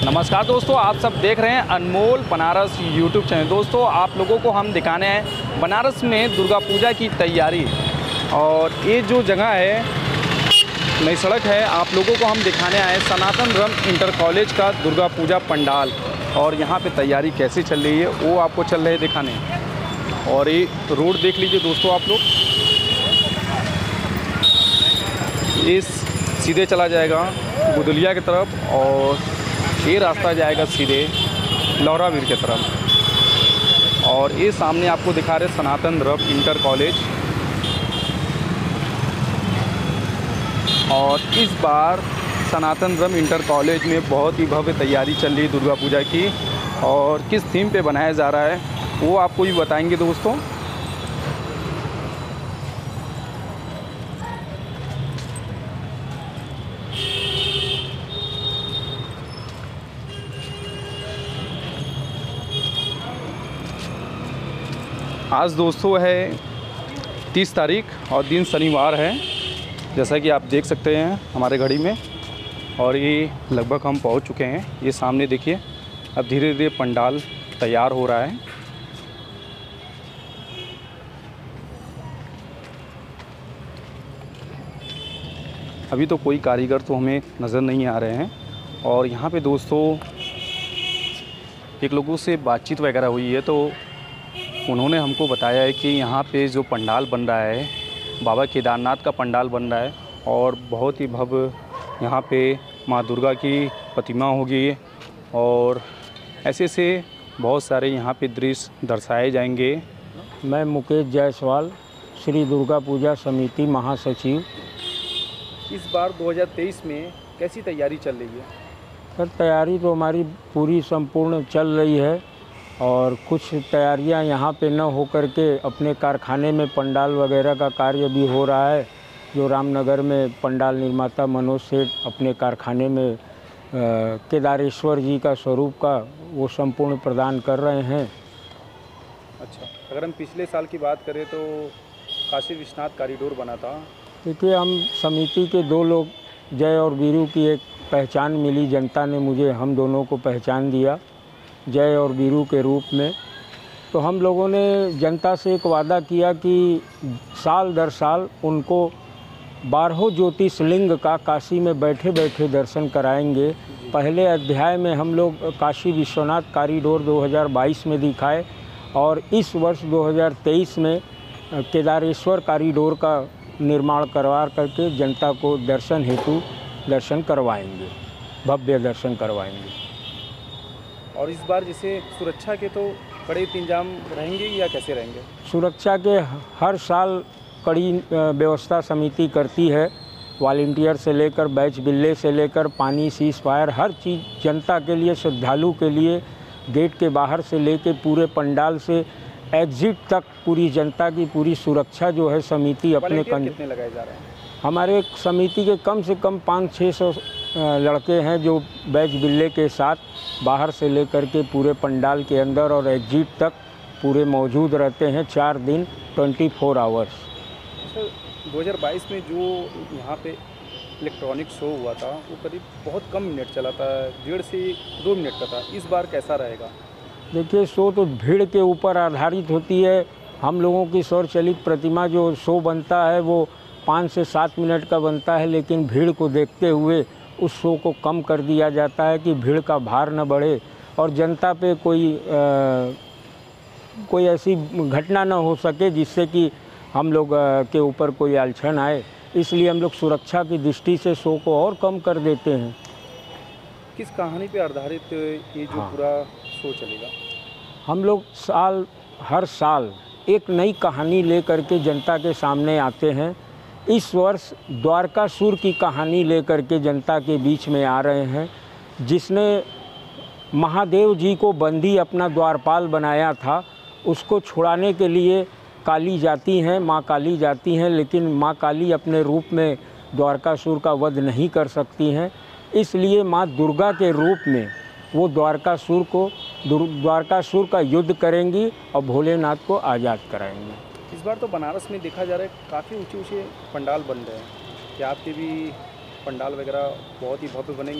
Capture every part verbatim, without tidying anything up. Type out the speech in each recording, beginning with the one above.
नमस्कार दोस्तों, आप सब देख रहे हैं अनमोल बनारस यूट्यूब चैनल। दोस्तों, आप लोगों को हम दिखाने हैं बनारस में दुर्गा पूजा की तैयारी। और ये जो जगह है, नई सड़क है, आप लोगों को हम दिखाने आए सनातन धर्म इंटर कॉलेज का दुर्गा पूजा पंडाल। और यहाँ पे तैयारी कैसे चल रही है वो आपको चल रहे दिखाने। और ये रोड देख लीजिए दोस्तों आप लोग, इस सीधे चला जाएगा गुदलिया की तरफ और ये रास्ता जाएगा सीधे लौरावीर की तरफ। और ये सामने आपको दिखा रहे सनातन धर्म इंटर कॉलेज। और इस बार सनातन धर्म इंटर कॉलेज में बहुत ही भव्य तैयारी चल रही है दुर्गा पूजा की। और किस थीम पे बनाया जा रहा है वो आपको भी बताएंगे दोस्तों। आज दोस्तों है तीस तारीख और दिन शनिवार है, जैसा कि आप देख सकते हैं हमारे घड़ी में। और ये लगभग हम पहुंच चुके हैं। ये सामने देखिए, अब धीरे धीरे पंडाल तैयार हो रहा है। अभी तो कोई कारीगर तो हमें नज़र नहीं आ रहे हैं। और यहाँ पे दोस्तों एक लोगों से बातचीत वगैरह हुई है, तो उन्होंने हमको बताया है कि यहाँ पे जो पंडाल बन रहा है, बाबा केदारनाथ का पंडाल बन रहा है। और बहुत ही भव्य यहाँ पे माँ दुर्गा की प्रतिमा होगी। और ऐसे से बहुत सारे यहाँ पे दृश्य दर्शाए जाएंगे। मैं मुकेश जायसवाल, श्री दुर्गा पूजा समिति महासचिव। इस बार दो हज़ार तेईस में कैसी तैयारी चल रही है? सर, तैयारी तो हमारी पूरी संपूर्ण चल रही है। और कुछ तैयारियां यहाँ पे न हो कर के अपने कारखाने में पंडाल वगैरह का कार्य भी हो रहा है। जो रामनगर में पंडाल निर्माता मनोज सेठ अपने कारखाने में केदारेश्वर जी का स्वरूप का वो संपूर्ण प्रदान कर रहे हैं। अच्छा, अगर हम पिछले साल की बात करें तो काशी विश्वनाथ कॉरिडोर बना था। देखिए, हम समिति के दो लोग, जय और वीरू की एक पहचान मिली, जनता ने मुझे हम दोनों को पहचान दिया जय और वीरू के रूप में। तो हम लोगों ने जनता से एक वादा किया कि साल दर साल उनको बारहों ज्योतिर्लिंग का काशी में बैठे बैठे दर्शन कराएंगे। पहले अध्याय में हम लोग काशी विश्वनाथ कॉरिडोर दो हज़ार बाईस में दिखाए और इस वर्ष दो हज़ार तेईस में केदारेश्वर कॉरिडोर का निर्माण करवा करके जनता को दर्शन हेतु दर्शन करवाएंगे, भव्य दर्शन करवाएंगे। और इस बार जैसे सुरक्षा के तो कड़े इंतजाम रहेंगे या कैसे रहेंगे? सुरक्षा के हर साल कड़ी व्यवस्था समिति करती है। वॉलंटियर से लेकर बैच बिल्ले से लेकर पानी, सीज फायर, हर चीज़ जनता के लिए, श्रद्धालु के लिए, गेट के बाहर से लेकर पूरे पंडाल से एग्जिट तक पूरी जनता की पूरी सुरक्षा जो है समिति अपने कं... कितने लगाए जा रहे हैं? हमारे समिति के कम से कम पाँच छः सौ लड़के हैं जो बैच बिल्ले के साथ बाहर से लेकर के पूरे पंडाल के अंदर और एग्जिट तक पूरे मौजूद रहते हैं, चार दिन चौबीस आवर्स। सर, दो हज़ार बाईस में जो यहाँ पे इलेक्ट्रॉनिक शो हुआ था वो करीब बहुत कम मिनट चला था, डेढ़ से दो मिनट का था। इस बार कैसा रहेगा? देखिए, शो तो भीड़ के ऊपर आधारित होती है। हम लोगों की सौर चलित प्रतिमा जो शो बनता है वो पाँच से सात मिनट का बनता है, लेकिन भीड़ को देखते हुए उस शो को कम कर दिया जाता है कि भीड़ का भार न बढ़े और जनता पे कोई आ, कोई ऐसी घटना न हो सके जिससे कि हम लोग आ, के ऊपर कोई अड़चन आए। इसलिए हम लोग सुरक्षा की दृष्टि से शो को और कम कर देते हैं। किस कहानी पे आधारित ये जो हाँ। पूरा शो चलेगा? हम लोग साल हर साल एक नई कहानी लेकर के जनता के सामने आते हैं। इस वर्ष द्वारकासुर की कहानी लेकर के जनता के बीच में आ रहे हैं, जिसने महादेव जी को बंदी अपना द्वारपाल बनाया था। उसको छुड़ाने के लिए काली जाती हैं, माँ काली जाती हैं, लेकिन माँ काली अपने रूप में द्वारकासुर का वध नहीं कर सकती हैं। इसलिए माँ दुर्गा के रूप में वो द्वारकासुर को द्वारकासुर का युद्ध करेंगी और भोलेनाथ को आज़ाद कराएंगी। इस बार तो बनारस में देखा जा रहा है काफ़ी ऊंचे ऊंचे पंडाल बन रहे हैं। क्या आपके भी पंडाल वगैरह बहुत ही भव्य बनेंगे?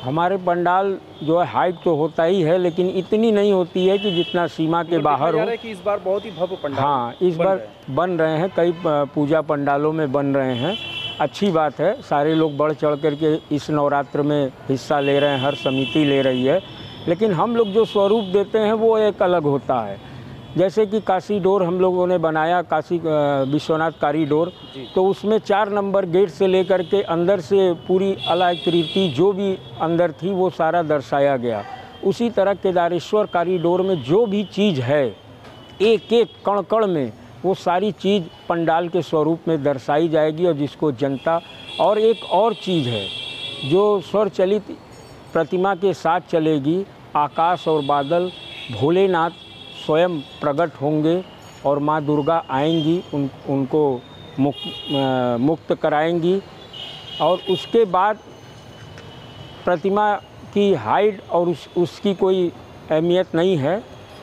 हमारे पंडाल जो है हाइट तो होता ही है, लेकिन इतनी नहीं होती है कि जितना सीमा के बाहर हो। कि इस बार बहुत ही भव्य पंडाल हाँ, इस बार बन रहे हैं, कई पूजा पंडालों में बन रहे हैं। अच्छी बात है, सारे लोग बढ़ चढ़ करके इस नवरात्र में हिस्सा ले रहे हैं, हर समिति ले रही है। लेकिन हम लोग जो स्वरूप देते हैं वो एक अलग होता है। जैसे कि काशी डोर हम लोगों ने बनाया, काशी विश्वनाथ कॉरिडोर, तो उसमें चार नंबर गेट से लेकर के अंदर से पूरी आकृति जो भी अंदर थी वो सारा दर्शाया गया। उसी तरह केदारेश्वर कॉरिडोर में जो भी चीज़ है, एक एक कण कण में वो सारी चीज़ पंडाल के स्वरूप में दर्शाई जाएगी, और जिसको जनता, और एक और चीज़ है जो स्वरचलित प्रतिमा के साथ चलेगी। आकाश और बादल, भोलेनाथ स्वयं प्रकट होंगे और माँ दुर्गा आएंगी, उन उनको मुक्त मुक्त कराएंगी। और उसके बाद प्रतिमा की हाइट और उस उसकी कोई अहमियत नहीं है।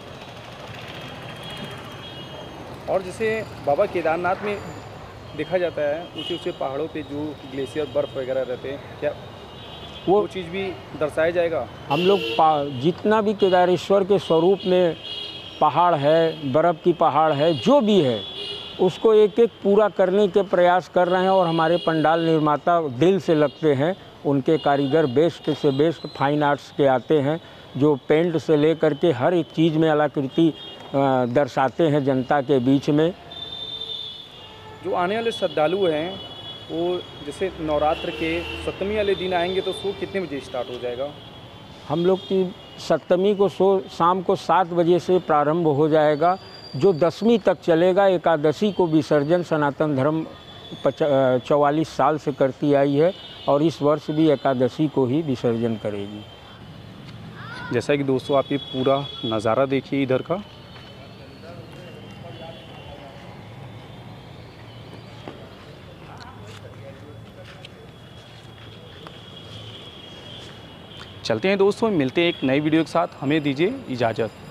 और जैसे बाबा केदारनाथ में देखा जाता है, ऊंचे ऊंचे पहाड़ों पे जो ग्लेशियर बर्फ़ वगैरह रहते हैं, क्या वो, वो चीज़ भी दर्शाया जाएगा? हम लोग जितना भी केदारेश्वर के स्वरूप में पहाड़ है, बर्फ़ की पहाड़ है, जो भी है, उसको एक एक पूरा करने के प्रयास कर रहे हैं। और हमारे पंडाल निर्माता दिल से लगते हैं, उनके कारीगर बेस्ट से बेस्ट फाइन आर्ट्स के आते हैं, जो पेंट से ले करके हर एक चीज़ में कलाकृति दर्शाते हैं जनता के बीच में। जो आने वाले श्रद्धालु हैं वो जैसे नवरात्र के सप्तमी वाले दिन आएंगे, तो शो कितने बजे स्टार्ट हो जाएगा? हम लोग की सप्तमी को शो शाम को सात बजे से प्रारंभ हो जाएगा, जो दसवीं तक चलेगा। एकादशी को विसर्जन सनातन धर्म चौवालीस साल से करती आई है, और इस वर्ष भी एकादशी को ही विसर्जन करेगी। जैसा कि दोस्तों आप ये पूरा नज़ारा देखिए इधर का, चलते हैं दोस्तों, मिलते हैं एक नई वीडियो के साथ। हमें दीजिए इजाज़त।